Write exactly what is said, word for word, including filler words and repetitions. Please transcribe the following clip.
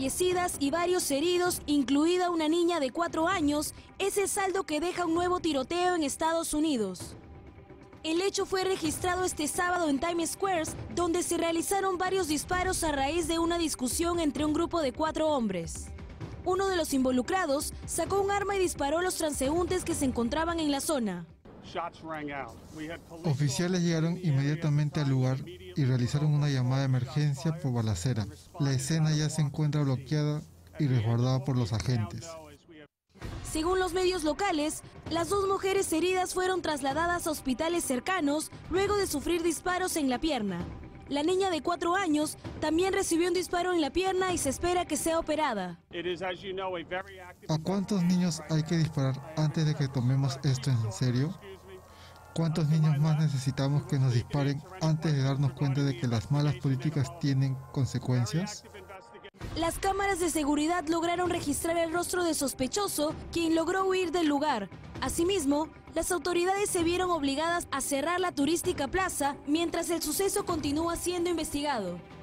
fallecidas y varios heridos, incluida una niña de cuatro años, es el saldo que deja un nuevo tiroteo en Estados Unidos. El hecho fue registrado este sábado en Times Square, donde se realizaron varios disparos a raíz de una discusión entre un grupo de cuatro hombres. Uno de los involucrados sacó un arma y disparó a los transeúntes que se encontraban en la zona. Oficiales llegaron inmediatamente al lugar y realizaron una llamada de emergencia por balacera. La escena ya se encuentra bloqueada y resguardada por los agentes. Según los medios locales, las dos mujeres heridas fueron trasladadas a hospitales cercanos luego de sufrir disparos en la pierna. La niña de cuatro años también recibió un disparo en la pierna y se espera que sea operada. ¿A cuántos niños hay que disparar antes de que tomemos esto en serio? ¿Cuántos niños más necesitamos que nos disparen antes de darnos cuenta de que las malas políticas tienen consecuencias? Las cámaras de seguridad lograron registrar el rostro del sospechoso, quien logró huir del lugar. Asimismo, las autoridades se vieron obligadas a cerrar la turística plaza mientras el suceso continúa siendo investigado.